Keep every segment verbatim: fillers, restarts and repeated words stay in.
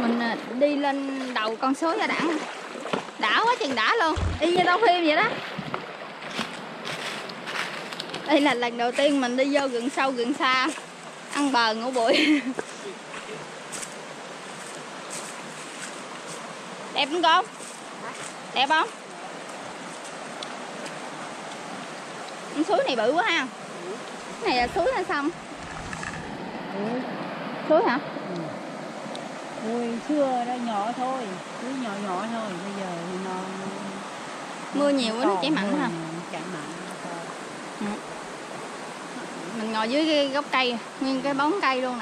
Mình đi lên đầu con suối Gia Đẳng, đã quá chừng đã luôn, y như đâu phim vậy đó. Đây là lần đầu tiên mình đi vô rừng sâu rừng xa, ăn bờ ngủ bụi. Đẹp không con? Đẹp không? Con suối này bự quá ha. Cái này là suối hay sông? Ừ. Suối hả? Ừ. Hồi xưa nó nhỏ thôi, suối nhỏ nhỏ thôi, bây giờ thì nó Mưa nhiều quá nó chảy mặn quá ha. Chảy mặn. Ừ. Mình ngồi dưới cái gốc cây, nguyên cái bóng cây luôn nè.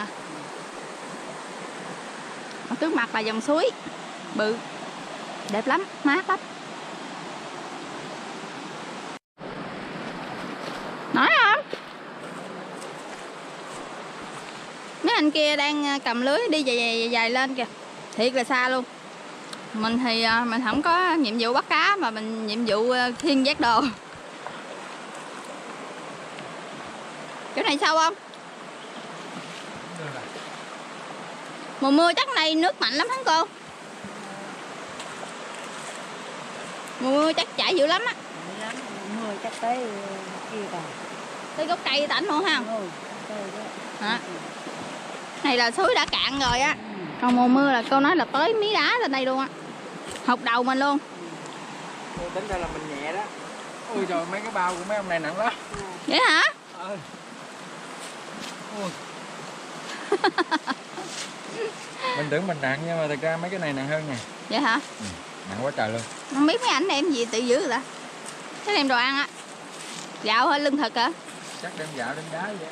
Ở trước mặt là dòng suối bự, đẹp lắm, mát lắm. Nói không? Mấy anh kia đang cầm lưới đi dài dài, dài lên kìa, thiệt là xa luôn. Mình thì mình không có nhiệm vụ bắt cá mà mình nhiệm vụ khiêng vác đồ. Chỗ này sâu không? Mùa mưa chắc này nước mạnh lắm hả cô? Mùa mưa chắc chảy dữ lắm á. Mưa chắc tới kia cả. Tới gốc cây tảnh luôn ha. Ừ, hả? Này là suối đã cạn rồi á. Ừ. Còn mùa mưa là cô nói là tới mí đá lên đây luôn á. Hộc đầu mình luôn. Ôi, tính ra là mình nhẹ đó. Ôi trời, mấy cái bao của mấy ông này nặng lắm. Vậy hả? Ừ. Ôi. Mình tưởng mình nặng nhưng mà thật ra mấy cái này nặng hơn nè. Vậy hả? Ừ, nặng quá trời luôn. Không biết mấy ảnh đem gì tự dữ rồi ta. Thế đem đồ ăn á. Gạo hay lương thực hả? Chắc đem gạo đem đá vậy.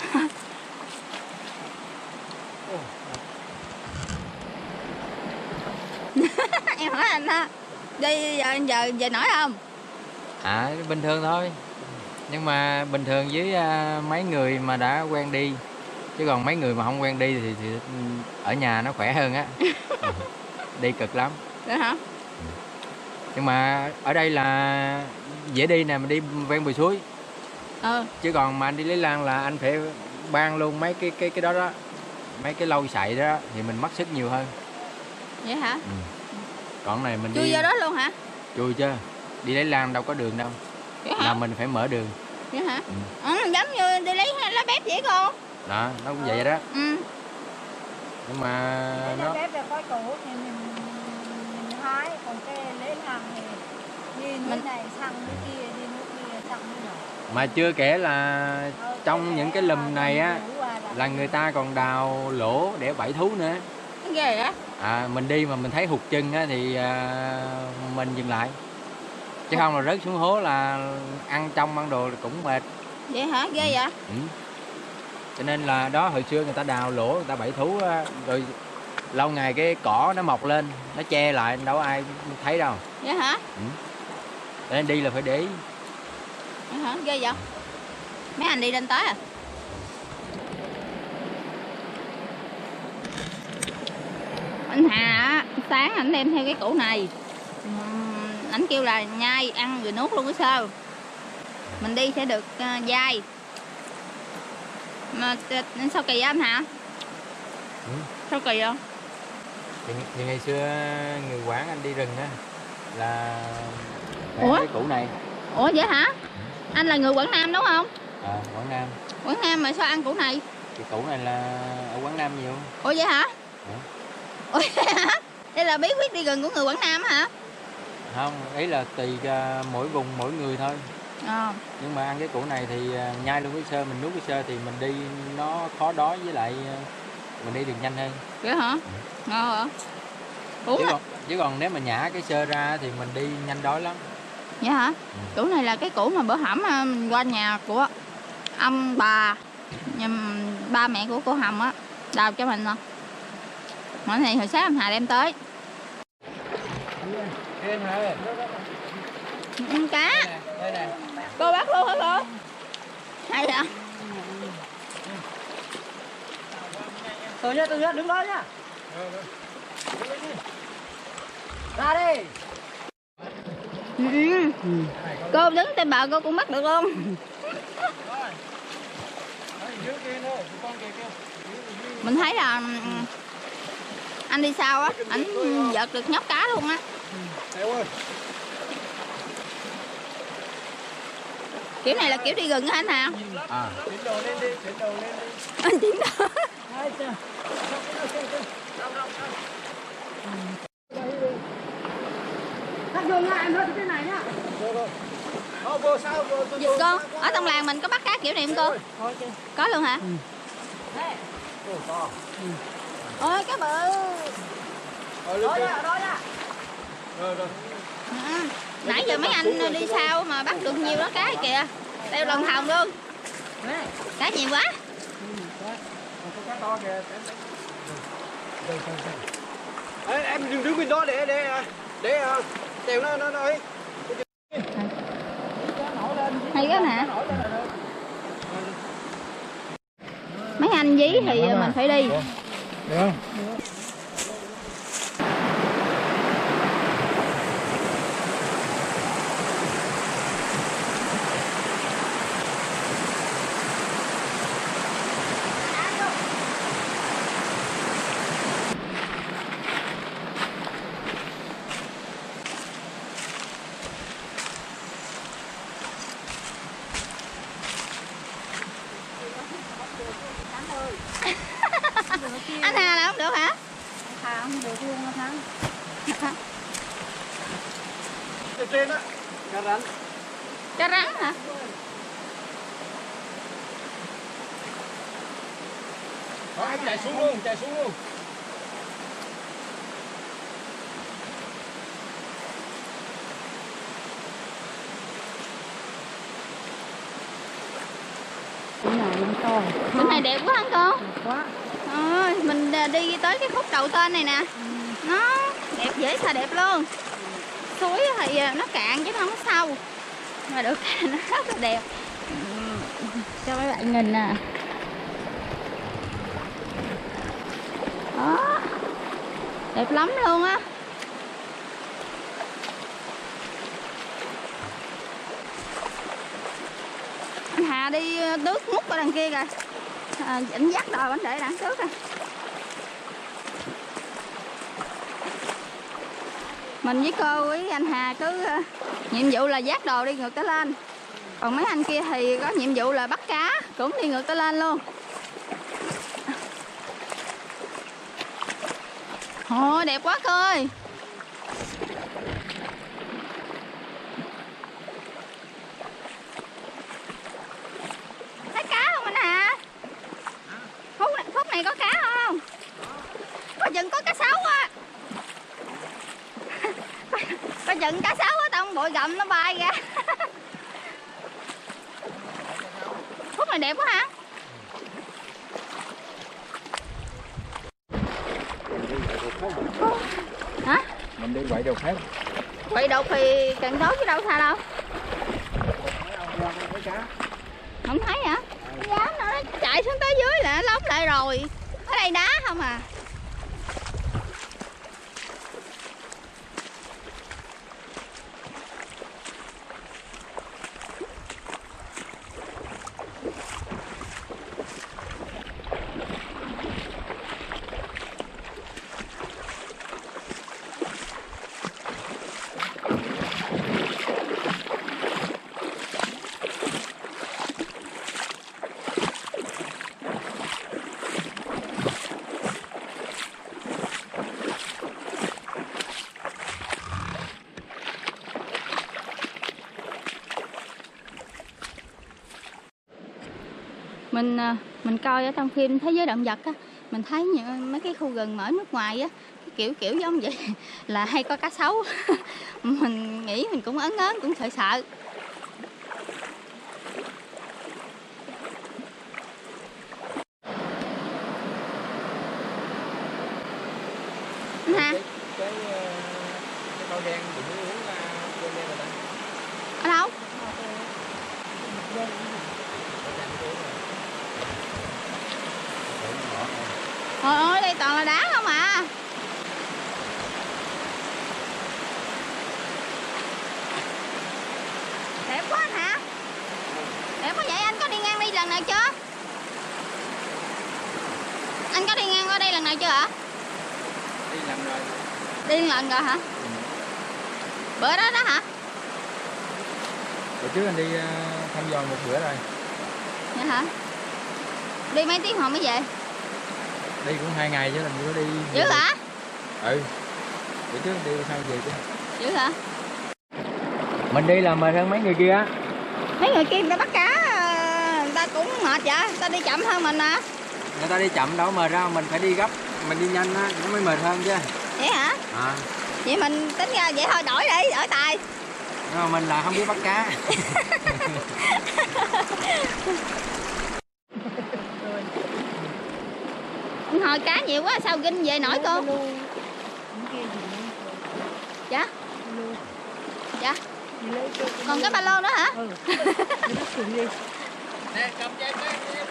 Em hỏi anh ha. Đi giờ giờ giờ nổi không? À, bình thường thôi. Nhưng mà bình thường với uh, mấy người mà đã quen đi. Chứ còn mấy người mà không quen đi thì, thì ở nhà nó khỏe hơn á. Đi cực lắm. Được hả? Nhưng mà ở đây là dễ đi nè, mình đi ven bờ suối. Ừ. Chứ còn mà anh đi Lý Lan là anh phải ban luôn mấy cái cái cái đó đó. Mấy cái lâu sậy đó thì mình mất sức nhiều hơn. Vậy hả? Ừ. Còn này mình chui đi vô đó luôn hả? Chui chứ. Đi Lý Lan đâu có đường đâu. Là mình phải mở đường. Vậy hả? Ừ. Ừ, giống như đi lấy lá bếp vậy con. Đó, nó cũng vậy đó. Ừ. Nhưng mà nó nó bếp là coi củ thì mình, mình hái, còn cái lấy hàng thì đi nước mình... này sang nước kia, đi nước kia sang nước này. Mà chưa kể là ờ, trong những cái lùm này á là người ta còn đào lỗ để bẫy thú nữa. Ghê á. À, mình đi mà mình thấy hụt chân á thì à, mình dừng lại. Chứ không là rớt xuống hố là ăn trong ăn đồ cũng mệt. Vậy hả? Ghê vậy? Ừ. Cho nên là đó, hồi xưa người ta đào lỗ, người ta bẫy thú á, rồi lâu ngày cái cỏ nó mọc lên, nó che lại, đâu có ai thấy đâu. Vậy hả? Ừ. Cho nên đi là phải để ý. Vậy hả? Ghê vậy? Mấy anh đi lên tới à? Anh Hà sáng ảnh đem theo cái củ này. Uhm, ảnh kêu là nhai ăn rồi nuốt luôn cái sơ. Mình đi sẽ được uh, dai. Mà sao kỳ anh hả? Ừ. Sao kỳ không? Thì, thì ngày xưa người Quảng anh đi rừng á là Ủa? cái củ này. Ủa vậy hả? Ừ. Anh là người Quảng Nam đúng không? À, Quảng Nam. Quảng Nam mà sao ăn củ này? Cái củ này là ở Quảng Nam nhiều. Ủa vậy hả? Ừ. Ủa vậy hả? Đây là bí quyết đi rừng của người Quảng Nam hả? Không, ý là tùy uh, mỗi vùng mỗi người thôi. À. Nhưng mà ăn cái củ này thì uh, nhai luôn cái sơ, mình nuốt cái sơ thì mình đi nó khó đói, với lại uh, mình đi được nhanh hơn. Vậy hả? Ừ. Ngon hả? Uống chứ à? còn, chứ còn nếu mà nhả cái sơ ra thì mình đi nhanh đói lắm. Vậy hả? Ừ. Củ này là cái củ mà bữa hổm mình qua nhà của ông bà, nhà ba mẹ của cô Hồng á đào cho mình nè. Mọi này hồi sáng ông Hà đem tới. Ăn cá. Đây nè. Cô bắt luôn hả cô? Hay vậy? Từ nha, từ nha, đứng đó nha. Ra đi. Ừ. Ừ. Cô đứng trên bờ cô cũng bắt được luôn. Mình thấy là Anh đi sau á, ảnh vợt được nhóc cá luôn á. Theo ơi. Kiểu này là kiểu đi rừng á anh hả? À. Chuyển đồ lên đi, chuyển đồ lên đi. Anh chuyển đồ. Cắt vô nha, em nói cái này nhá. Rồi rồi. Ờ, vô sao, vô, vô, Dịch cô, ở trong làng mình có bắt cá kiểu này không cô? Có luôn hả? Ồ, to. Ôi cái bự. Rồi, Đó lên nha, đó nha. Rồi, rồi. À, nãy giờ mấy anh đi sau mà bắt được nhiều đó cá kìa. Đeo lần thòng luôn. Cá nhiều quá. Có cá to kìa. Ê, em đừng đứng bên đó để để để đèo nó nó nó ấy. Hay quá nè. Mấy anh dí thì mình phải đi. Được không? Anh Hà là không được hả? Thà không được luôn á Thắng. Trên trên á, cá rắn. Cá rắn hả? Đó, em chạy xuống luôn, chạy xuống luôn. Cái này nó to. Cái này đẹp quá anh cô. Đẹp quá. Ờ, mình đi tới cái khúc đầu tên này nè. Nó đẹp dễ xà đẹp luôn. Suối thì nó cạn chứ không có sâu. Mà được cái nó rất là đẹp. Cho mấy bạn nhìn nè. Đó. Đẹp lắm luôn á. Anh Hà đi tước múc ở đằng kia kìa. À, ảnh dắt đò ảnh để đằng trước kìa. Mình với cô với anh Hà cứ uh, nhiệm vụ là dắt đồ đi ngược tới lên. Còn mấy anh kia thì có nhiệm vụ là bắt cá, cũng đi ngược tới lên luôn. Ồ, đẹp quá cô ơi. Thấy cá không anh Hà? Khúc này, khúc này có cá không? Có chừng có cá sấu á. Có chừng cá sấu ở trong bụi gầm nó bay ra. Khúc này đẹp quá hả? Hả? Mình đi quậy đồ khác. Quậy đục thì càng tối chứ đâu xa đâu. Không thấy hả? Dám nó chạy xuống tới dưới là nó lóng lại rồi. Ở đây đá không à. Mình mình coi ở trong phim Thế giới động vật á, mình thấy những mấy cái khu rừng ở nước ngoài á, kiểu kiểu giống vậy là hay có cá sấu. Mình nghĩ mình cũng ớn ớn, cũng sợ sợ. Hả? Cái cái cái bao đen đừng có uống đen đen rồi đó. Ở đâu? Trời ơi, đây toàn là đá không à. Đẹp quá anh hả? Đẹp quá vậy, anh có đi ngang đi lần nào chưa? Anh có đi ngang qua đây lần nào chưa ạ? đi lần rồi. Đi lần rồi hả? Ừ. Bữa đó đó hả? Bữa trước anh đi uh, thăm dò một bữa rồi. Vậy hả? Đi mấy tiếng hồi mới về? Đi cũng hai ngày chứ làm gì có đi. Dữ hả? Ừ. Bữa trước đi sao về chứ. Dữ hả? Mình đi là mệt hơn mấy người kia á. Mấy người kia người ta bắt cá, người ta cũng mệt vậy, người ta đi chậm hơn mình à. Người ta đi chậm đâu mệt ra, mình phải đi gấp, mình đi nhanh á nó mới mệt hơn chứ. Vậy hả? À. Vậy mình tính ra vậy thôi, đổi đi, đổi tài. Nhưng mà mình là không biết bắt cá. Hồi cá nhiều quá sao ginh về nổi cô? Dạ? Dạ? Còn cái ba lô nữa hả? Ừ. Đi. Nè, cầm dây cái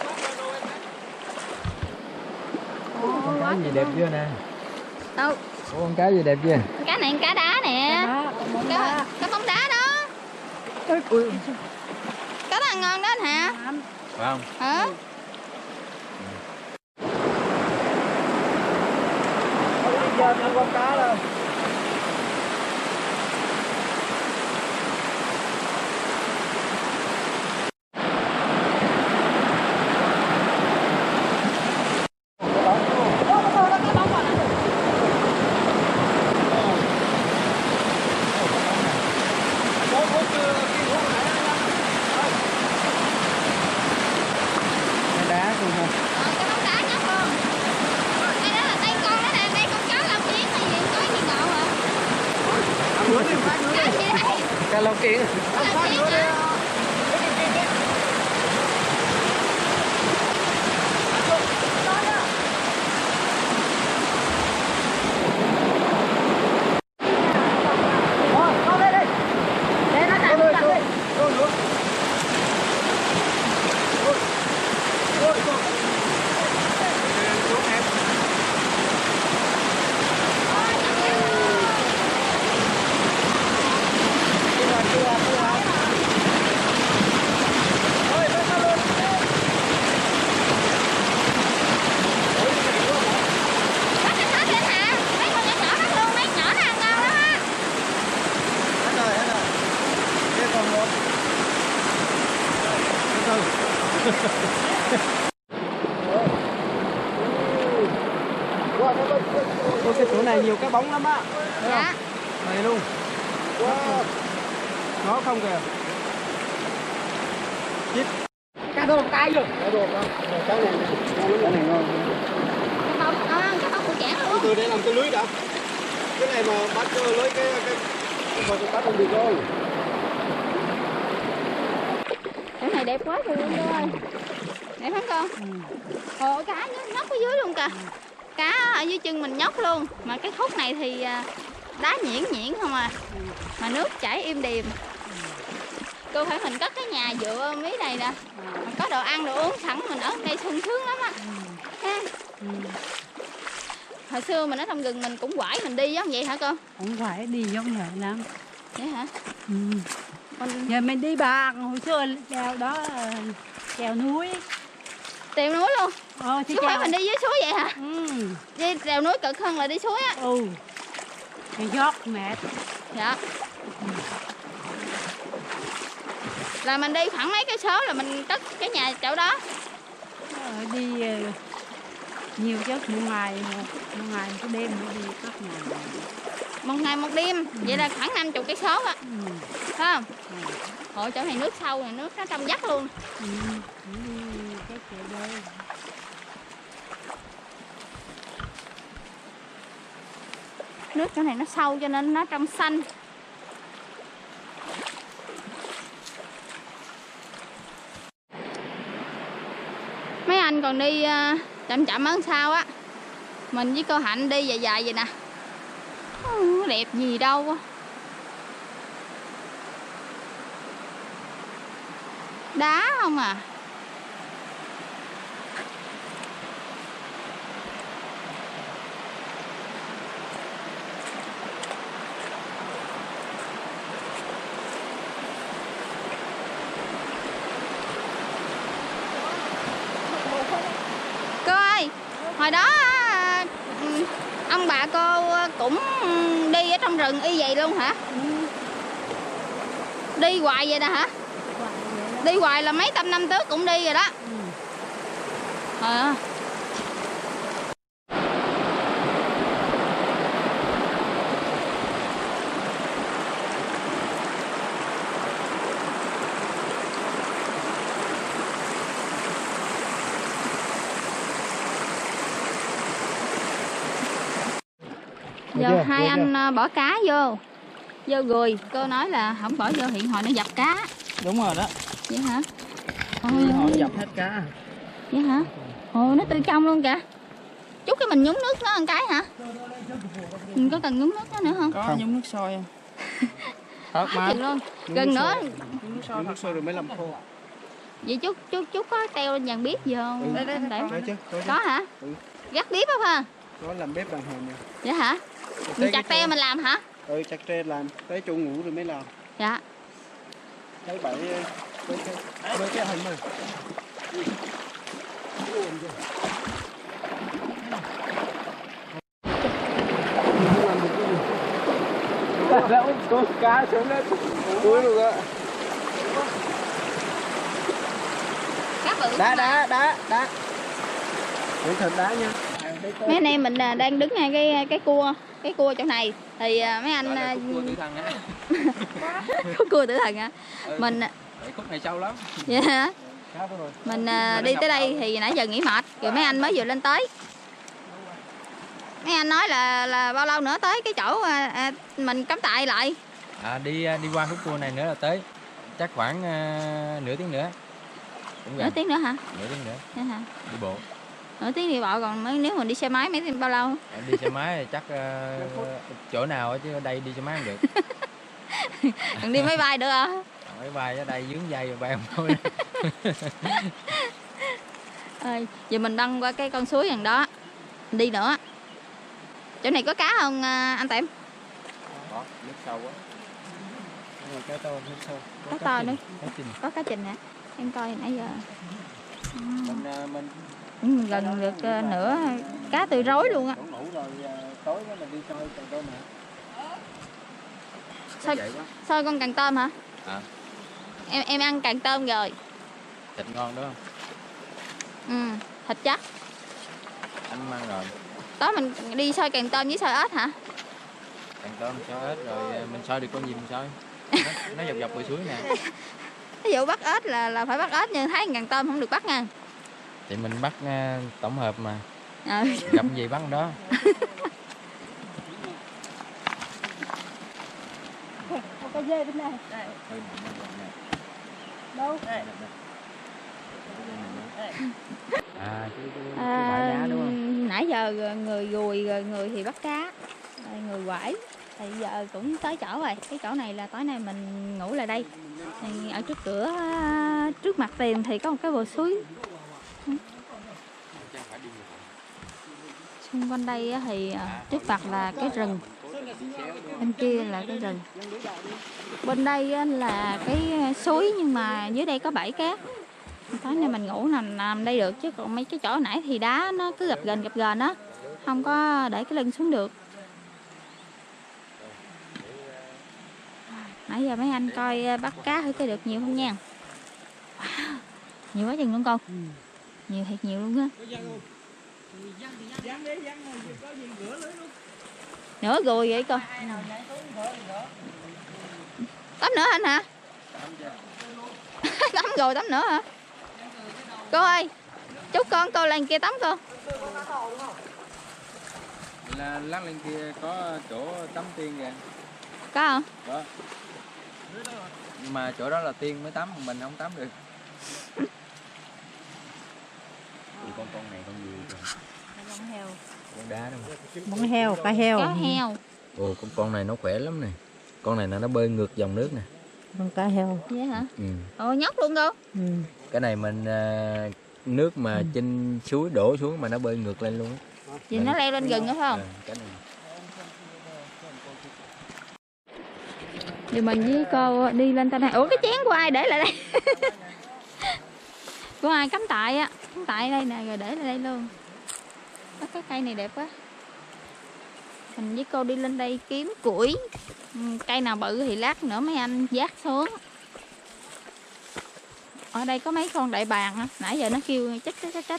Ồ, con quá cá gì trời đẹp luôn. chưa nè. Đâu? Ủa, con cá gì đẹp chưa? Cá này cá đá nè. Cá, cá bóng đá đó. Ui. Cá đó ăn ngon đó anh hả? Phải không? Hả? Giờ ăn con cá rồi. Đá luôn hả? Ờ, cá bóng đá nhóc luôn. Đây đó là đây con đó nè, đây con cá lông kiến hay gì, có gì ngộ hả? Cá gì đây? Cá lông kiến. Lông kiến hả? Để nó nằm cạnh đi. Bắt cái hết lên hả? Mấy con nhỏ nhỏ bắt luôn, mấy nhỏ nó ăn ngon lắm á. Hết rồi, hết rồi. Đây còn một. Hết rồi. Ôi, cái chỗ này nhiều cái bóng lắm á. Thấy Dạ. không? Này luôn. Wow. Nó không kìa. Chip. Cá đồ cái rồi. Cá đồ đó. Cá này này. Cá này ngon. Cái bông, à, cái bông của chẻn luôn. Từ đây làm cái lưới đã. Cái này mà bắt lưới cái cái vào cái bắt không được đâu. Cái này đẹp quá trời luôn ơi. Đẹp không con? Ồ, cá nó nhóc ở dưới luôn kìa. Cá ở dưới chân mình nhóc luôn. Mà cái khúc này thì à, đá nhuyễn nhuyễn không à. Mà nước chảy im điềm. Cô thấy mình cất cái nhà dựa mí này nè. Mà có đồ ăn đồ uống sẵn, mình ở đây sung sướng lắm á. Ha. Hồi xưa mình ở trong rừng mình cũng quải mình đi giống vậy hả cô? Không phải đi giống vậy lắm. Vậy hả? Ừ. Con Giờ mình đi bạc hồi xưa trèo đó trèo núi. trèo núi luôn. Ờ thì Chứ trèo. phải mình đi dưới suối vậy hả? Ừ. Đi trèo núi cực hơn là đi suối á. Ừ. Thì giót mệt. Dạ. Là mình đi khoảng mấy cái số là mình cất cái nhà chỗ đó. Ờ, đi ờ, nhiều chứ một ngày một, một ngày một cái đêm mới đi các nhà. Một ngày một đêm, vậy là khoảng năm chục cái số á, Ừ. phải không? Ừ. Ôi chỗ này nước sâu này, nước nó trong vắt luôn. Ừ. Đi cái chỗ đây. Nước chỗ này nó sâu cho nên nó trong xanh. Mấy anh còn đi uh, chậm chậm ở sau á. Mình với cô Hạnh đi dài dài vậy nè. Không có đẹp gì đâu á. Đá không à. Cô ơi, hồi đó Ông bà cô cũng đi ở trong rừng y vậy luôn hả? Ừ. Đi hoài vậy đó hả? Hoài vậy đó. Đi hoài là mấy trăm năm trước cũng đi rồi đó. Ừ. Trời ơi. Giờ hai anh bỏ cá vô vô gùi, cô nói là không bỏ vô hiện hồi nó dập cá. Đúng rồi đó. Vậy hả? Đi họ dập hết cá. Vậy hả? Ồ, nó tươi trong luôn kìa. Chút cái mình nhúng nước nó một cái hả? Mình có cần nhúng nước nó nữa không? Có không? Nhúng nước sôi không? Thật mà. Chừng luôn. Gần nữa. Nhúng nước sôi, nước sôi rồi mới làm khô. Vậy chút chút chút có treo lên dàn bếp gì không? Ừ. Đây, đây, đây. Có chứ, có chứ. Có hả? Ừ. Gắt bếp không hả? Có làm bếp đàng hoàng nè. Vậy hả? Mình chặt tre mình làm hả? Ừ, chặt tre làm, tới chỗ ngủ rồi mới làm. Dạ. Thấy bảy với cái với cái hình này. Đã con cá xuống đó túi luôn á. Cá bự. Đá đá đá đá. Để thịt đá nha. Mấy anh em mình đang đứng ngay cái cái cua, cái cua chỗ này thì mấy anh cua tử thần á. có cua tử thần hả? Ừ. Mình Khúc này sâu lắm. dạ hả? Mình đi tới đây thì nãy giờ nghỉ mệt rồi mấy anh mới vừa lên tới. Mấy anh nói là là bao lâu nữa tới cái chỗ à, à, mình cắm trại lại? À, đi đi qua khúc cua này nữa là tới. Chắc khoảng uh, nửa tiếng nữa. Cũng Nửa tiếng nữa hả? Nửa tiếng nữa. Dạ hả? Đi bộ. Nửa tiếng đi bộ, còn nếu mình đi xe máy mấy tiếng bao lâu? Đi xe máy thì chắc uh, chỗ nào chứ ở đây đi xe máy không được. Đừng đi máy bay được không? Máy bay ở đây dướng dây rồi bay không thôi. Ơi, giờ mình băng qua cái con suối gần đó. Mình đi nữa. Chỗ này có cá không anh Tiệm? Có, nước sâu quá. Cá to, nước sâu. Cá to nữa. Cá trình. Có cá trình hả? Em coi nãy giờ. Mình mình Ừ, gần được nửa cá tươi rối luôn á. ngủ rồi tối đó mình đi soi cần tôm hả? Soi, soi con càng tôm hả? À. Em em ăn càng tôm rồi. Thịt ngon đó không? Ừ, thịt chắc. Anh ăn rồi. Tối mình đi soi càng tôm với soi ếch hả? Càng tôm soi ếch rồi mình soi được con gì mình soi. Nó, nó dọc dọc bờ suối nè. Ví dụ bắt ếch là là phải bắt ếch, nhưng thấy càng tôm không được bắt nha. Thì mình bắt uh, tổng hợp mà. Ừ. Gặp gì bắt đó. Có dê bên này. Đâu? À, cái, cái, cái À, bãi đá đúng không? nãy giờ người gùi rồi người thì bắt cá, rồi người quẩy. Thì giờ cũng tới chỗ rồi. Cái chỗ này là tối nay mình ngủ lại đây. Thì ở trước cửa, trước mặt Tiền thì có một cái bờ suối. Xung quanh đây thì trước mặt là cái rừng, bên kia là cái rừng, bên đây là cái suối, nhưng mà dưới đây có bãi cát. Tối nay mình ngủ nằm nằm đây được, chứ còn mấy cái chỗ nãy thì đá nó cứ gập ghềnh gập ghềnh đó, không có để cái lưng xuống được. Nãy giờ mấy anh coi bắt cá thử coi được nhiều không nha. Wow, nhiều quá chừng luôn con. Nhiều thiệt nhiều luôn á. Nửa gùi vậy con. Tắm nữa anh hả? Tắm rồi tắm nữa hả? Cô ơi, chúc con cô lên kia tắm cô. Là lát lên kia có chỗ tắm tiên kìa. Có không? Có. Nhưng mà chỗ đó là tiên mới tắm, mình không tắm được. Con con này con gì kìa? Con heo. Con đá đúng không? Con heo, cá heo. Cá heo. Ồ, con con này nó khỏe lắm nè. Con này là nó bơi ngược dòng nước nè. Con cá heo. Vậy hả? Ừ. Ồ, nhóc luôn cô. Ừ. Cái này mình uh, nước mà ừ. trên suối đổ xuống mà nó bơi ngược lên luôn. Vì nó leo lên rừng nữa phải không? À, cái này. Thì mình với cô đi lên trên này. Ủa cái chén của ai để lại đây? Của ai cắm tại á, cắm tại đây nè rồi để lại đây luôn. Có cái cây này đẹp quá. Mình với cô đi lên đây kiếm củi. Cây nào bự thì lát nữa mấy anh vác xuống. Ở đây có mấy con đại bàng á, nãy giờ nó kêu chết chết chết chết.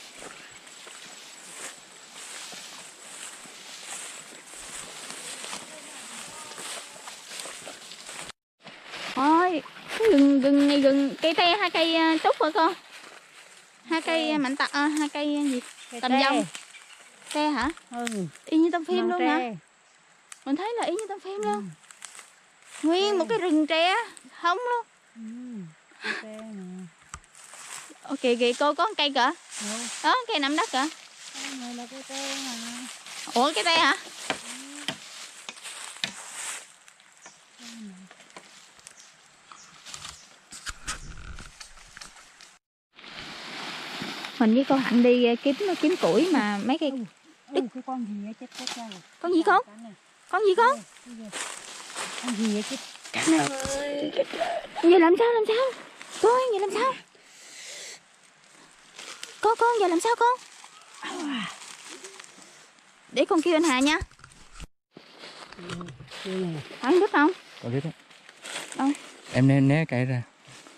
Ôi, cái gừng gừng này gừng cây tre hai cây trúc hả con? Hai cây mạnh tật à, hai cây gì? Tầm dông. Tre hả? Ừ. Y như trong phim luôn tre. hả? Mình thấy là y như trong phim luôn. Ừ. Nguyên một cái rừng tre không luôn. Ừ. Tre nè. Ok kìa cô có cây kìa. Ừ. Đó cây nằm đất kìa. Cái này là cái tre mà. Ủa cái tre hả? Mình với cô Hạnh đi kiếm kiếm củi mà mấy cây. Ừ, cái con gì vậy chết chết ra rồi. Con gì con? Con gì con? Con gì vậy chết. Giờ làm sao làm sao? Con giờ làm sao? Con con giờ làm sao con? Để con kêu anh Hà nha. Anh biết không? Con biết đó. Đâu? Em né né cây ra.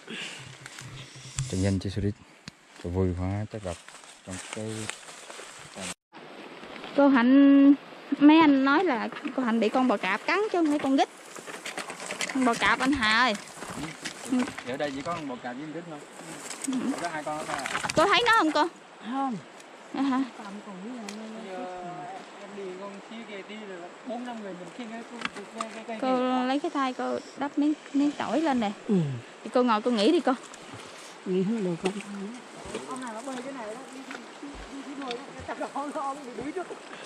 Trình nhanh chị đi. Tôi vui quá chắc gặp trong cái. Cô Hạnh, mấy anh nói là cô Hạnh bị con bò cạp cắn chứ không phải con gít. Con bò cạp anh Hà ơi. Ở đây chỉ có con bò cạp với con gít thôi. Ừ. Có hai con đó. Cô thấy nó không cô? Không. À, hả? Tạm củi rồi. Em đi con xíu kia đi rồi bốn năm người mình khiêng cái cái cái cây. Cô lấy cái tay cô đắp miếng miếng tỏi lên này. Ừ. Thì cô ngồi cô nghĩ đi cô. Nghĩ không được không? Ông nào nó bơi cái này đó, đi đi đi đi ngồi đó, chắc là con con bị đuối trước.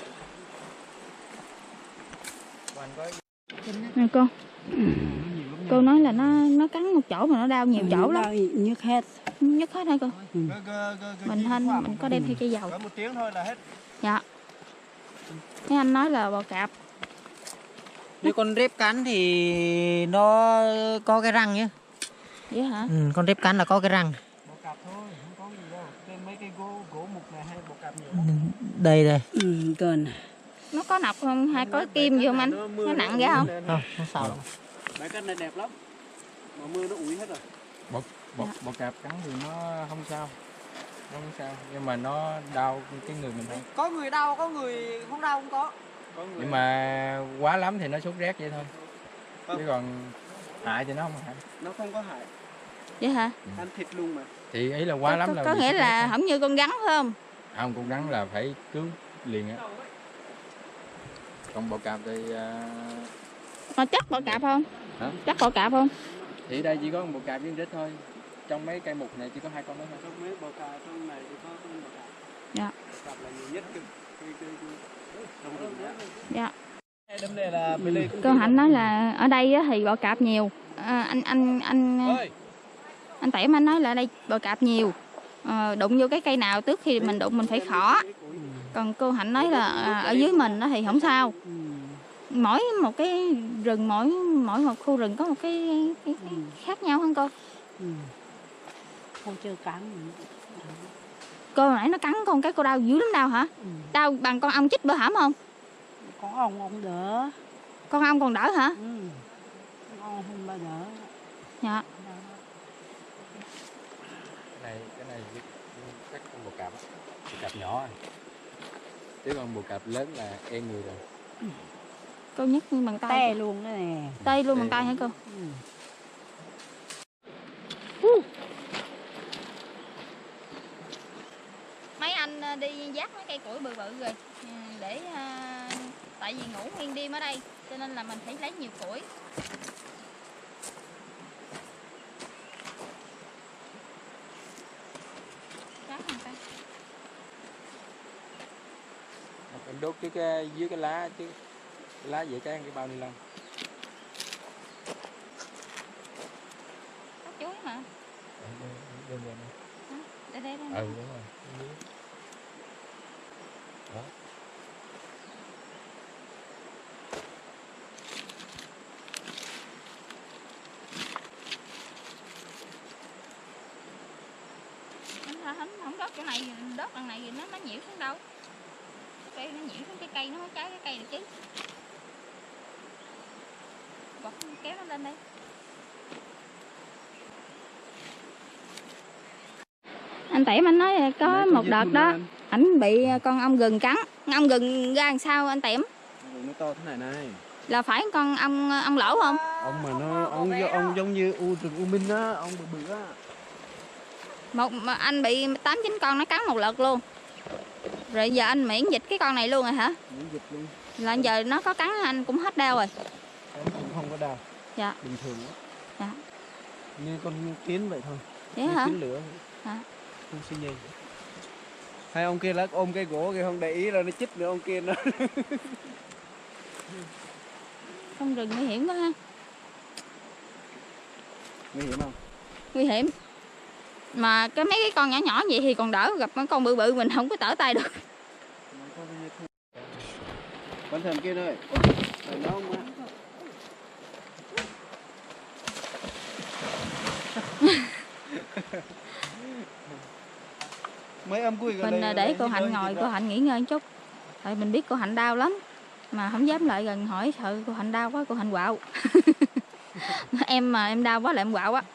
Nè cô. Cô nói là nó nó cắn một chỗ mà nó đau nhiều chỗ lắm. Nhức hết. Nhức hết hả cô? Ừ. Mình hên mình có đem theo cây dầu. Có một tiếng thôi là hết. Dạ. Mấy anh nói là bò cạp. Nếu con rếp cắn thì nó có cái răng nhé. Vậy hả? Ừ, con rếp cắn là có cái răng. Bò cạp thôi, không có gì đâu. Trên mấy cây gỗ gỗ mục này hay bò cạp nhiều lắm. Đây đây. Ừ, cần. Nó có nọc không hay có kim gì không anh? Nó nặng ghê không? Không, không sao đâu. Mấy cái này đẹp lắm. Mà mưa nó ủi hết rồi. Bò, bò, bò cạp cắn thì nó không sao. Nó không sao. Nhưng mà nó đau cái người mình thôi. Có người đau, có người không đau không có. Có người Nhưng mà quá lắm thì nó sốt rét vậy thôi. Không. Chứ còn hại thì nó không hại. nó không có hại. Vậy hả? Ăn thịt luôn mà. Thì ý là quá Có, lắm có, là có bị nghĩa sốt rét là thôi. không như con rắn phải không? Không, con rắn là phải cứu liền á. Còn bò cạp thì uh... Mà chắc bò cạp không? Hả? Chắc bò cạp không? Thì ở đây chỉ có một bò cạp với con rít thôi. Trong mấy cây mục này chỉ có hai con đó thôi. Trong mấy bò cạp trong này thì có con bò cạp. Dạ. Cạp là nhiều nhất cái cái cái trong rừng đó. Dạ. Đâm này là bên đây. Cô Hạnh nói là ở đây á thì bò cạp nhiều. À, anh anh anh Ơi. anh Tẻm anh nói là ở đây bò cạp nhiều. À, đụng vô cái cây nào trước khi mình đụng mình phải khỏ. Còn cô Hạnh nói là à, ở dưới mình nó thì không sao. Mỗi một cái rừng mỗi mỗi một khu rừng có một cái, cái, cái khác nhau hơn cô. Ừ. Không chưa cắn. Cô nãy nó cắn con cái cô đau dữ lắm đau hả? Ừ. Đau bằng con ong chích bữa hổm không? Có ông ông đỡ. Con ong còn đỡ hả? Ừ. Ông không bao đỡ. Dạ. Cái này cái này với các con bò cạp á, bò cạp nhỏ à. Chứ con bò cạp lớn là e người rồi. Cô nhấc bằng tay. Tê luôn đó nè. Tay luôn bằng tay hả cô? Ừ. Mấy anh đi vác mấy cây củi bự bự rồi để tại vì ngủ nguyên đêm ở đây cho nên là mình phải lấy nhiều củi. Em đốt cái, cái dưới cái lá chứ cái lá dễ cháy hơn cái bao ni lông. Có chuối mà. Đơn giản Hả? Để đây đây. Ừ đúng rồi. Đó. Không, không, không đốt chỗ này, đốt đằng này thì nó nó nhiễu xuống đâu. Cây nó nhiễu xuống cái cây nó không cháy cái cây được chứ. Bật kéo nó lên đây. Anh Tẻm anh nói có Đấy, một đợt đó ảnh bị con ong gừng cắn. Ong gừng ra làm sao anh Tẻm? Nó to thế này này. Là phải con ong ong lỗ không? Ông mà nó ông ông giống như u rừng u minh á, ông bự bự á. Một mà anh bị tám chín con nó cắn một lượt luôn. Rồi giờ anh miễn dịch cái con này luôn rồi hả? Miễn dịch luôn. Là giờ nó có cắn anh cũng hết đau rồi. Em cũng không có đau. Dạ. Bình thường á. Dạ. Như con kiến vậy thôi. Vậy như hả? Kiến lửa. Dạ. Không suy nhây. Hai ông kia lá ôm cây gỗ kia không để ý là nó chích nữa ông kia nó. Không rừng nguy hiểm quá ha. Nguy hiểm không? Nguy hiểm. Mà cái mấy cái con nhỏ nhỏ vậy thì còn đỡ, gặp mấy con bự bự mình không có tở tay được. Bánh thần kia ơi. Phải nó không á. Mấy âm cùi Mình để cô Hạnh ngồi, cô Hạnh nghỉ ngơi một chút. Tại mình biết cô Hạnh đau lắm. Mà không dám lại gần hỏi, sợ cô Hạnh đau quá, cô Hạnh quạo. Em mà em đau quá là em quạo á.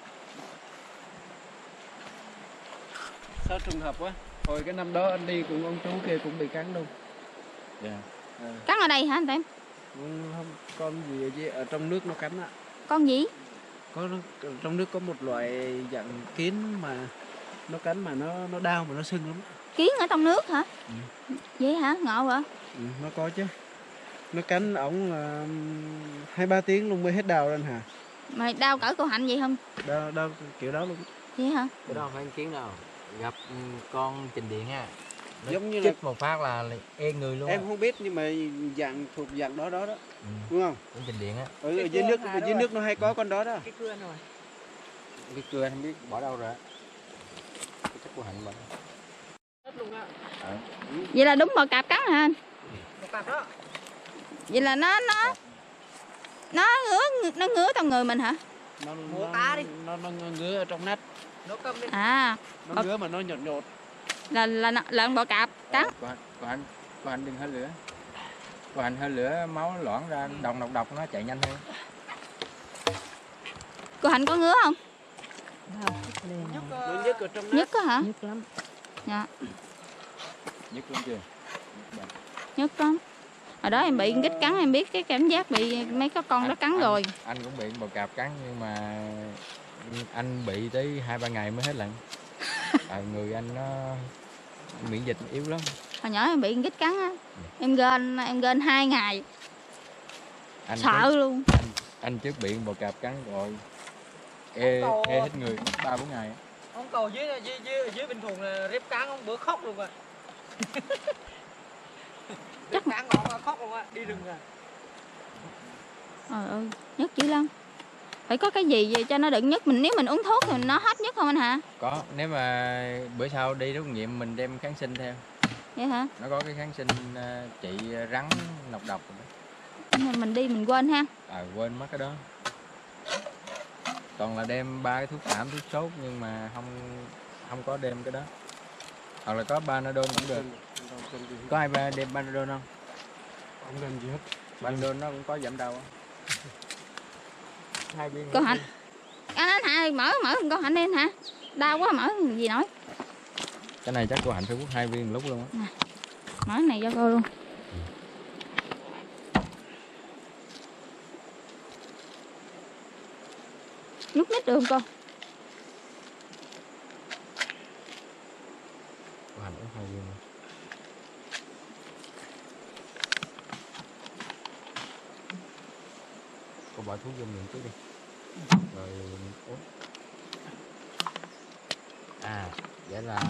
Sao trùng hợp quá. Hồi cái năm đó anh đi cùng ông chú kia cũng bị cắn luôn. Dạ. À. Cắn ở đây hả anh Tẻm? Không, con gì ở, dưới, ở trong nước nó cắn ạ. Con gì? Có trong nước có một loại dạng kiến mà nó cắn mà nó nó đau mà nó sưng lắm. Kiến ở trong nước hả? Ừ. Vậy hả? Ngộ hả? Ừ, nó có chứ. Nó cắn ổng là hai ba tiếng luôn mới hết đau lên hả? Mà đau cỡ cô Hạnh vậy không? Đau đau kiểu đó luôn. Vậy hả? Cái đó không phải kiến đâu. Gặp con trình điện ha. Nó Giống như là chích một phát là ê người luôn. em á. không biết nhưng mà dạng thuộc dạng đó đó đó. Ừ. Đúng không? Con trình điện á. Ở, ở dưới nước ở dưới nước nó hay có con đó đó. Cái cưa rồi. Cái cưa anh không biết bỏ đâu rồi. Cái chắc của Hạnh bỏ. Luôn á. Ờ. Vậy là đúng bò cạp cắn hả anh? Một cặp đó. Vậy là nó nó nó ngứa nó ngứa trong người mình hả? Nó Mổ nó, cá đi. nó nó ngứa ở trong nách. Nó cầm lên. À, Nó Ờ. ngứa mà nó nhột nhột. là là nó- là con bò cạp cắn. Của anh, của anh, của anh đừng hơi lửa. Của anh hơi lửa máu loãng ra đồng độc độc nó chạy nhanh hơn. Cô Hạnh có ngứa không? Nhức, Nó nhức ở trong nách. Nhức á hả? nhức lắm. Dạ, Nhức luôn chưa? nhức lắm. Hồi đó em bị gích cắn em biết cái cảm giác bị mấy cái con đó cắn anh, rồi. Anh cũng bị bò cạp cắn nhưng mà anh bị tới hai ba ngày mới hết lận. Tại người anh nó miễn dịch yếu lắm. Hồi nhỏ em bị gích cắn á, em gên em gên hai ngày, Anh sợ trước, luôn. anh, anh trước bị bò cạp cắn rồi ê, ê hết người ba bốn ngày. Ông cầu dưới dưới dưới, dưới Bình Thuận là rếp cán ông bữa khóc luôn à. Rếp cán ngọn mà khóc luôn á, đi rừng à. Trời ơi, nhức dữ lắm. Phải có cái gì vậy cho nó đừng nhức mình, nếu mình uống thuốc thì nó hết nhức không anh hả? Có, nếu mà bữa sau đi rút nghiệm mình đem kháng sinh theo. Vậy hả? Nó có cái kháng sinh uh, trị rắn nọc độc rồi đó. Nhưng mình đi mình quên ha. À, quên mất cái đó. Toàn là đem ba cái thuốc cảm, thuốc sốt nhưng mà không không có đem cái đó. Hoặc là có Panadol cũng được. Có ai ba đem Panadol không? Không cần gì hết. Panadol nó cũng có giảm đau. Hai viên. Cô Hạnh, anh anh Hạ mở mở con Hạnh lên hả? Đau quá mở gì nổi. Cái này chắc cô Hạnh phải hút hai viên lúc luôn á. Mở cái này cho cô luôn. Nhúc nhích được không cô? Cô Hạnh uống hai viên. Cô bỏ thuốc vô miệng trước đi. Rồi uống. À, vậy là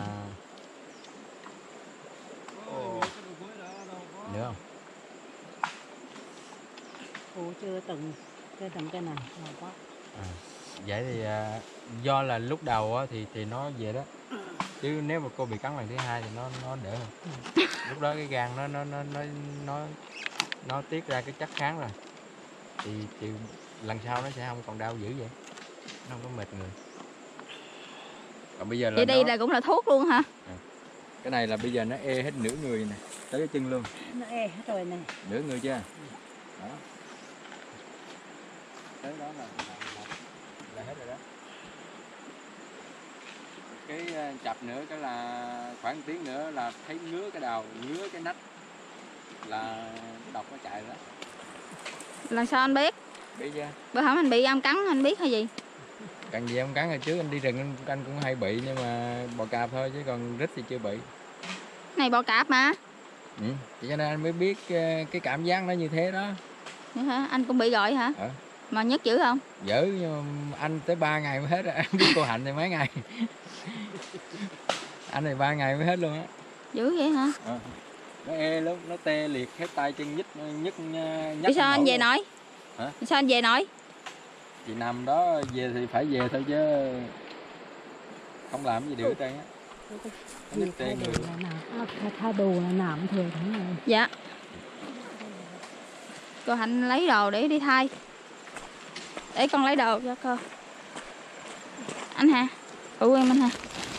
nữa không? Ủa chưa từng chưa từng cái này ngon quá. À, vậy thì à, do là lúc đầu á, thì thì nó về đó, chứ nếu mà cô bị cắn lần thứ hai thì nó nó đỡ hơn. Lúc đó cái gan nó nó nó nó nó nó tiết ra cái chất kháng rồi, thì, thì lần sau nó sẽ không còn đau dữ vậy, nó không có mệt người. Còn bây giờ là Vậy đây nó, là cũng là thuốc luôn hả? cái này là bây giờ nó ê hết nửa người nè, tới cái chân luôn, Nó ê hết rồi này. nửa người chưa? Đó. tới đó là là, là, là hết rồi đó. Cái ờ, chập nữa cái là khoảng một tiếng nữa là thấy ngứa cái đầu, ngứa cái nách là độc nó chạy đó. Lần sau anh biết? Biết chưa? Bữa hổm anh bị ong cắn anh biết hay gì? Cần gì ông cắn, hồi trước anh đi rừng anh, anh cũng hay bị, nhưng mà bò cạp thôi chứ còn rít thì chưa bị. Này bò cạp mà. Ừ. Cho nên anh mới biết cái cảm giác nó như thế đó. Vậy hả? Anh cũng bị gọi hả? Ờ. Mà nhức dữ không? Dữ, nhưng mà anh tới ba ngày mới hết. Anh biết cô Hạnh thì mấy ngày. Anh này ba ngày mới hết luôn á. Dữ vậy hả? Ờ. Nó ê lắm, nó tê liệt hết tay chân, nhức nhức nhức. Vì sao anh về nổi? Hả? Vì sao anh về nổi? Chị nằm đó, về thì phải về thôi chứ không làm gì được hết trơn á. Nó Vì tê thay người. đồ là nào à, thay đồ là nào cũng thừa thế này. Dạ. Cô Hạnh lấy đồ để đi thay. Để con lấy đồ cho cô. Anh hả? Phụ em anh hả?